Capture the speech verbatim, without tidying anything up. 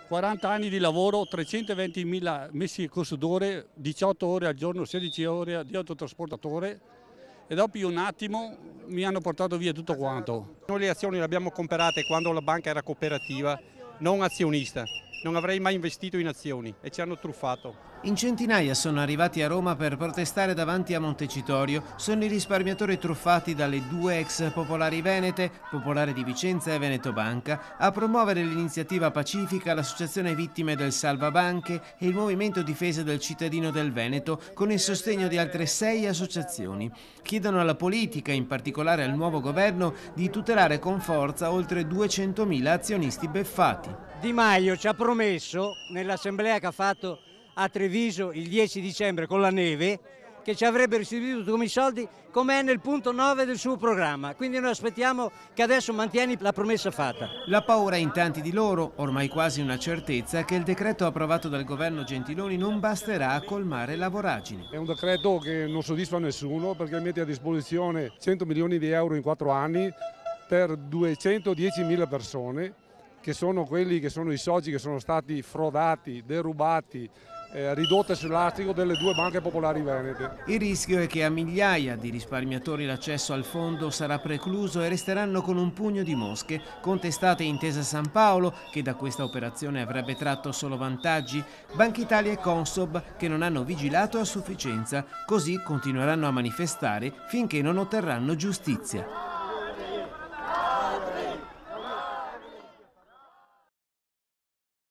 quaranta anni di lavoro, trecentoventimila messi in corso d'ore, diciotto ore al giorno, sedici ore di autotrasportatore e dopo un attimo mi hanno portato via tutto quanto. Noi le azioni le abbiamo comprate quando la banca era cooperativa, non azionista. Non avrei mai investito in azioni e ci hanno truffato. In centinaia sono arrivati a Roma per protestare davanti a Montecitorio. Sono i risparmiatori truffati dalle due ex Popolari Venete, Popolare di Vicenza e Veneto Banca, a promuovere l'iniziativa pacifica l'Associazione Vittime del Salva Banche e il Movimento Difesa del Cittadino del Veneto, con il sostegno di altre sei associazioni. Chiedono alla politica, in particolare al nuovo governo, di tutelare con forza oltre duecentomila azionisti beffati. Di Maio ci ha promesso, nell'assemblea che ha fatto a Treviso il dieci dicembre con la neve, che ci avrebbe restituito come i soldi, come è nel punto nove del suo programma. Quindi noi aspettiamo che adesso mantieni la promessa fatta. La paura in tanti di loro, ormai quasi una certezza, che il decreto approvato dal governo Gentiloni non basterà a colmare la voragine. È un decreto che non soddisfa nessuno perché mette a disposizione cento milioni di euro in quattro anni per duecentodiecimila persone, che sono quelli che sono i soci che sono stati frodati, derubati, eh, ridotte sull'astico delle due banche popolari venete. Il rischio è che a migliaia di risparmiatori l'accesso al fondo sarà precluso e resteranno con un pugno di mosche, contestate Intesa San Paolo, che da questa operazione avrebbe tratto solo vantaggi, Banca Italia e Consob, che non hanno vigilato a sufficienza, così continueranno a manifestare finché non otterranno giustizia.